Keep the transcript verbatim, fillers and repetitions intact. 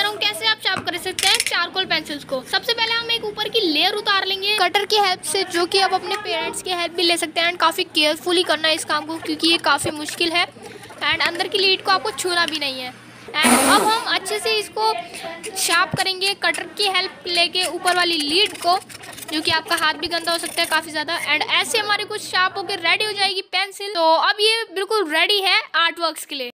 रहा हूँ कैसे आप शार्प कर सकते हैं चारकोल पेंसिल्स को। सबसे पहले हम एक ऊपर की लेयर उतार लेंगे कटर की हेल्प से, जो कि आप अपने पेरेंट्स की हेल्प भी ले सकते हैं। एंड काफ़ी केयरफुली करना है इस काम को, क्योंकि ये काफ़ी मुश्किल है एंड अंदर की लीड को आपको छूना भी नहीं है। एंड अब हम अच्छे से इसको शार्प करेंगे कटर की हेल्प लेके ऊपर वाली लीड को, जो कि आपका हाथ भी गंदा हो सकता है काफ़ी ज़्यादा। एंड ऐसे हमारे कुछ शार्प होकर रेडी हो जाएगी पेंसिल। तो अब ये बिल्कुल रेडी है आर्ट वर्क्स के लिए।